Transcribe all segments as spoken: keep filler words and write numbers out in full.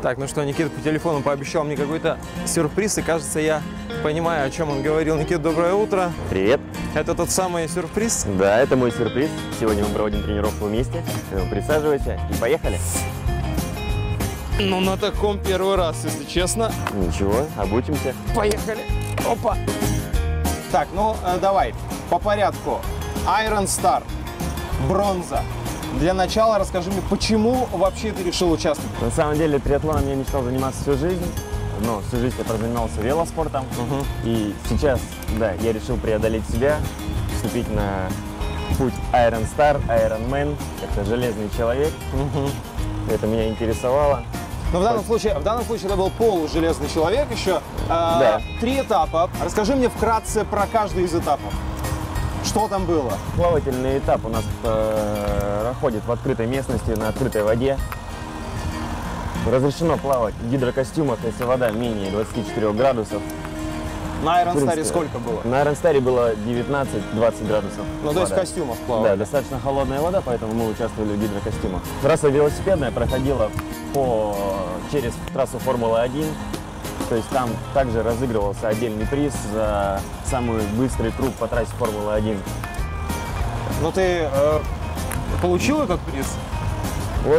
Так, ну что, Никита по телефону пообещал мне какой-то сюрприз, и кажется, я понимаю, о чем он говорил. Никита, доброе утро. Привет. Это тот самый сюрприз? Да, это мой сюрприз. Сегодня мы проводим тренировку вместе. Присаживайся и поехали. Ну, на таком первый раз, если честно. Ничего, обучимся. Поехали. Опа. Так, ну, э, давай, по порядку. Iron Star, бронза. Для начала расскажи мне, почему вообще ты решил участвовать? На самом деле, триатлоном я мечтал заниматься всю жизнь. Но всю жизнь я занимался велоспортом. Угу. И сейчас, да, я решил преодолеть себя, вступить на путь Iron Star, Iron Man. Это железный человек. Угу. Это меня интересовало. Но в данном случае, в данном случае это был полужелезный человек еще. Э, Да. Три этапа. Расскажи мне вкратце про каждый из этапов. Что там было? Плавательный этап у нас э, проходит в открытой местности, на открытой воде. Разрешено плавать в гидрокостюмах, если вода менее двадцати четырёх градусов. На Iron В принципе, Star сколько было? На Iron Star было девятнадцать-двадцать градусов. Ну, то есть в вода. костюмах Да, плавали. достаточно холодная вода, поэтому мы участвовали в гидрокостюмах. Трасса велосипедная проходила по, через трассу Формулы один. То есть там также разыгрывался отдельный приз за самый быстрый круг по трассе Формулы один. Ну ты э, получил этот приз? Вот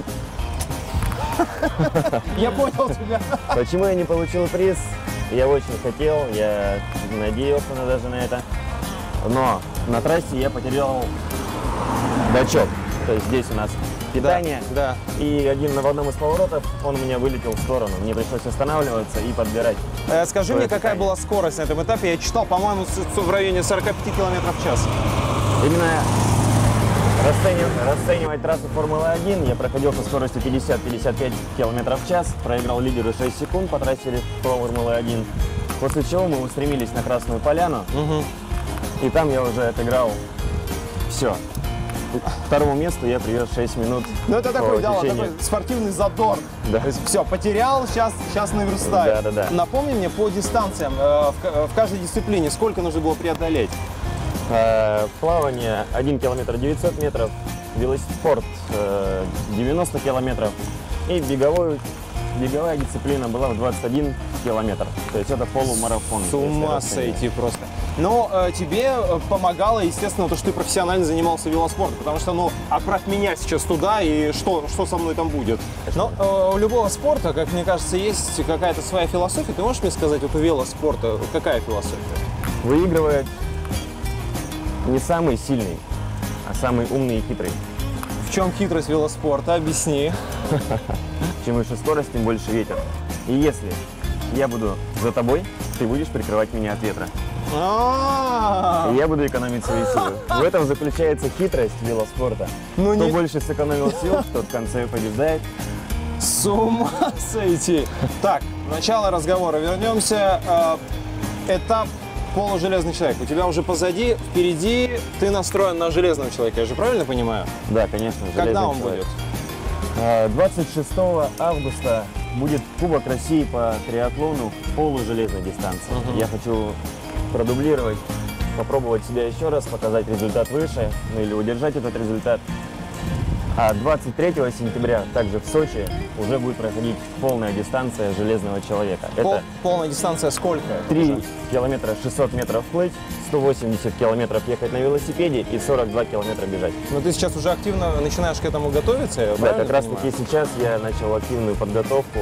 Я понял тебя. почему я не получил приз. Я очень хотел, я надеялся на, даже на это. Но на трассе я потерял датчик. То есть здесь у нас питание. Да. И один в одном из поворотов он у меня вылетел в сторону. Мне пришлось останавливаться и подбирать. Э, скажи Твое мне, какая питание. была скорость на этом этапе? Я читал, по-моему, с- в районе сорока пяти километров в час. Именно расценив- расценивать трассу Формулы один я проходил со скоростью пятьдесят-пятьдесят пять километров в час, проиграл лидеру шесть секунд по трассе Формулы один, после чего мы устремились на Красную Поляну, Угу. и там я уже отыграл все. К второму месту я привез шесть минут. Ну это по такой, да, вот течению. такой спортивный задор. Да. То есть все, потерял, сейчас, сейчас наверстаю. Да, да, да. Напомни мне по дистанциям, э, в, ка- в каждой дисциплине сколько нужно было преодолеть? Э, Плавание один километр девятьсот метров, велоспорт э, девяносто километров и беговой, беговая дисциплина была в двадцать один километр. То есть это полумарафон. С ума если расценивать. сойти просто. Но э, тебе э, помогало, естественно, то, что ты профессионально занимался велоспортом, потому что, ну, отправь меня сейчас туда, и что, что со мной там будет? Но э, у любого спорта, как мне кажется, есть какая-то своя философия. Ты можешь мне сказать, вот у велоспорта какая философия? Выигрывает не самый сильный, а самый умный и хитрый. В чем хитрость велоспорта? Объясни. Чем выше скорость, тем больше ветер. И если я буду за тобой, ты будешь прикрывать меня от ветра. А, И я буду экономить свои силы. В этом заключается хитрость велоспорта. Ну Кто не больше сэкономил сил, тот в конце побеждает. с ума сойти. Так, начало разговора. Вернемся. Э, Этап полужелезный человек. У тебя уже позади, впереди ты настроен на железного человека. Я же правильно понимаю? Да, конечно. Когда железный он человек. будет? А, двадцать шестого августа будет Кубок России по триатлону в полужелезной дистанции. Мгм. Я хочу продублировать, попробовать себя еще раз, показать результат выше, ну или удержать этот результат. А двадцать третьего сентября также в Сочи уже будет проходить полная дистанция железного человека. Пол- Это полная дистанция сколько? три километра шестьсот метров плыть, сто восемьдесят километров ехать на велосипеде и сорок два километра бежать. Но ты сейчас уже активно начинаешь к этому готовиться, я Да, правильно как раз понимаю? таки сейчас я начал активную подготовку,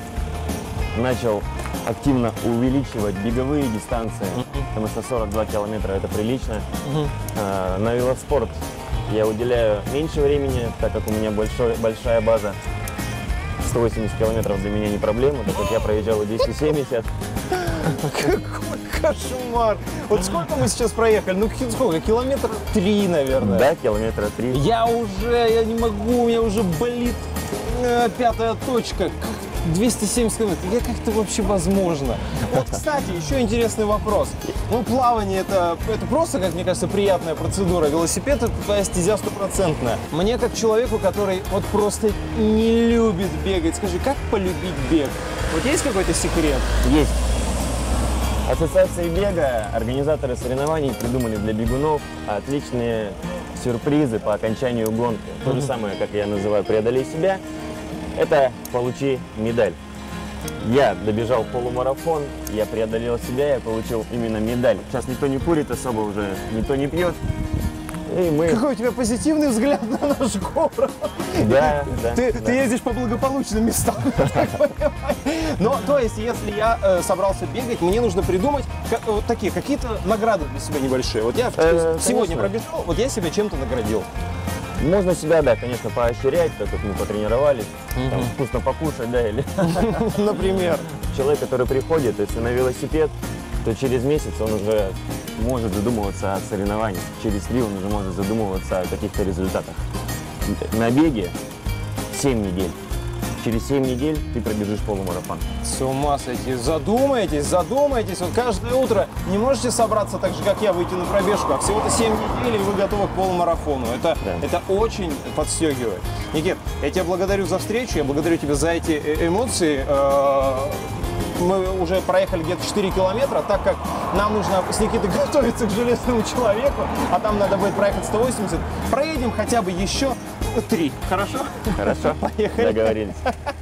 начал активно увеличивать беговые дистанции, потому что сорок два километра это прилично. Мгм. А, На велоспорт я уделяю меньше времени, так как у меня большой, большая база. сто восемьдесят километров для меня не проблема, так как я проезжал и двести семьдесят. Какой кошмар! Вот сколько мы сейчас проехали? Ну, ки- сколько? Километр три, наверное. Да, километра три. Я уже, я не могу, у меня уже болит э, пятая точка. Как двести семьдесят километров. Я как это вообще возможно? Вот, кстати, еще интересный вопрос. Ну, плавание это, это просто, как мне кажется, приятная процедура. Велосипед это твоя стезя стопроцентная. Мне, как человеку, который вот просто не любит бегать, скажи, как полюбить бег? Вот есть какой-то секрет? Есть. Ассоциации бега, организаторы соревнований придумали для бегунов отличные сюрпризы по окончанию гонки. То же самое, как я называю «преодолей себя», это «получи медаль». Я добежал полумарафон, я преодолел себя, я получил именно медаль. Сейчас никто не курит особо уже, никто не пьет. И мы... Какой у тебя позитивный взгляд на наш город. Да, да, Ты, да. ты ездишь по благополучным местам, я так понимаю. Но, то есть, если я э, собрался бегать, мне нужно придумать ка- вот такие какие-то награды для себя небольшие. Вот я Э, сегодня конечно. пробежал, вот я себя чем-то наградил. Можно себя, да, конечно, поощрять, так как мы потренировались, там, вкусно покушать, да, или Например. человек, который приходит, если на велосипед, то через месяц он уже может задумываться о соревнованиях, через три он уже может задумываться о каких-то результатах. На беге семь недель. Через семь недель ты пробежишь полумарафон. С ума сойти. Задумайтесь, задумайтесь. Вот каждое утро не можете собраться так же, как я, выйти на пробежку, а всего-то семь недель, и вы готовы к полумарафону. Это, Да. это очень подстегивает. Никит, я тебя благодарю за встречу, я благодарю тебя за эти э- эмоции. Э, Мы уже проехали где-то четыре километра, так как нам нужно с Никитой готовиться к железному человеку, а там надо будет проехать сто восемьдесят. Проедем хотя бы еще три. Хорошо? Хорошо? Поехали. Договорились.